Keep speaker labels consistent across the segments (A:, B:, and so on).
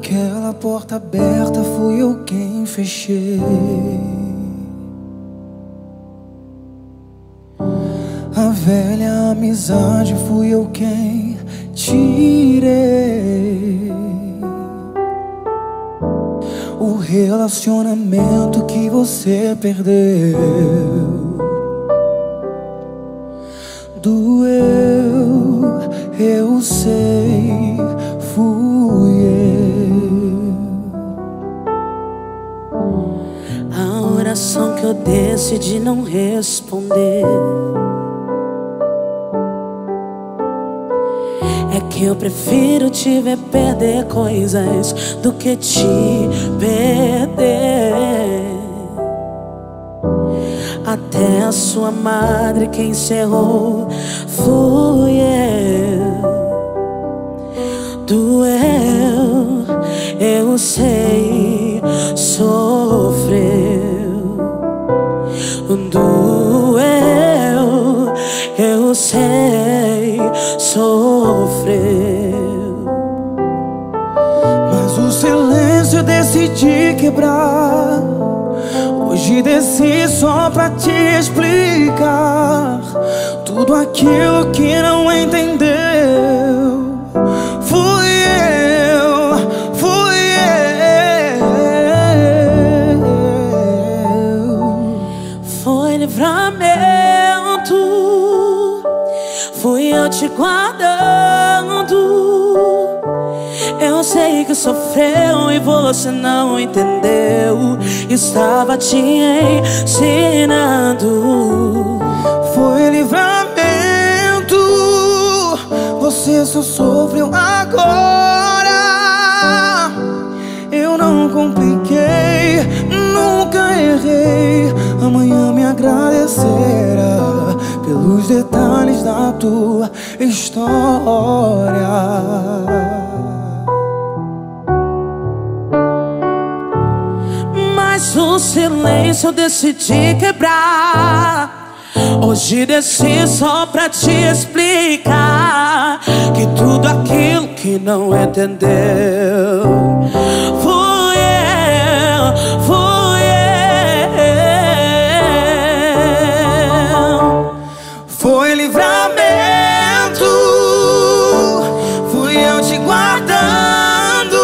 A: Aquela porta aberta fui eu quem fechei. A velha amizade fui eu quem tirei. O relacionamento que você perdeu doeu, eu sei, fui eu.
B: A oração que eu decidi não responder é que eu prefiro te ver perder coisas do que te perder. Até a sua madre quem encerrou fui eu. Doeu, eu sei, sofreu. Doeu, eu sei, sofreu.
A: Mas o silêncio eu decidi quebrar. Hoje desci só pra te explicar tudo aquilo que não entendeu. Fui eu, fui eu.
B: Foi livramento, fui eu te guardando. Eu sei que sofreu e você não entendeu. Estava te ensinando.
A: Foi livramento, você só sofreu agora. Eu não compliquei, nunca errei. Amanhã me agradecerá pelos detalhes da tua história.
B: Mas o silêncio eu decidi quebrar. Hoje desci só pra te explicar que tudo aquilo que não entendeu fui eu, fui eu.
A: Foi livramento, fui eu te guardando.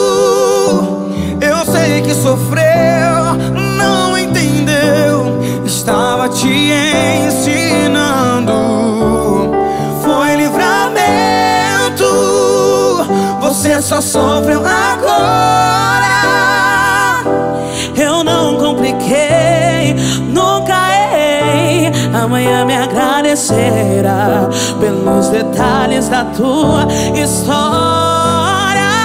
A: Eu sei que sofreu, não entendeu. Estava te ensinando. Foi livramento, você só sofreu agora.
B: Eu não compliquei, nunca errei. Amanhã me agradecerá pelos detalhes da tua história.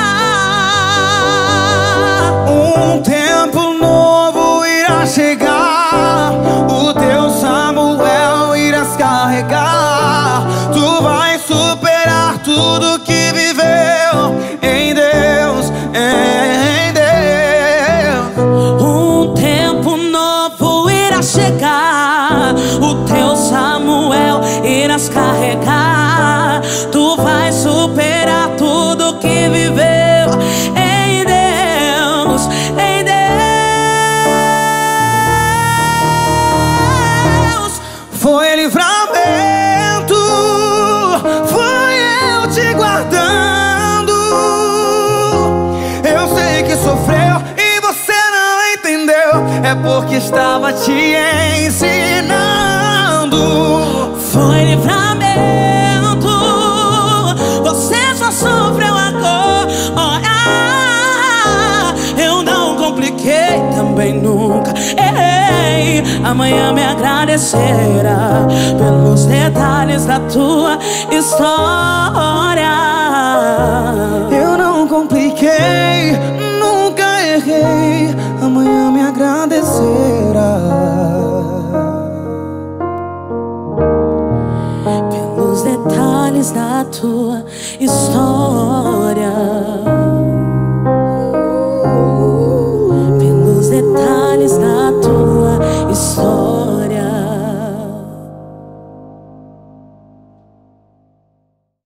A: Um tempo novo irá chegar. O teu Samuel irás carregar. Tu vais superar tudo que viveu em Deus, em Deus.
B: Um tempo novo irá chegar. O teu Samuel irás carregar. Tu vais superar tudo que viveu em Deus, em Deus.
A: Foi livramento, fui eu te guardando. Eu sei que sofreu e você não entendeu. É porque estava te ensinando.
B: Foi livramento, você só sofreu agora. Eu não compliquei, também nunca errei. Amanhã me agradecerá pelos detalhes da tua história.
A: Eu não compliquei, nunca errei. Amanhã me agradecerá
B: Pelos detalhes da tua história.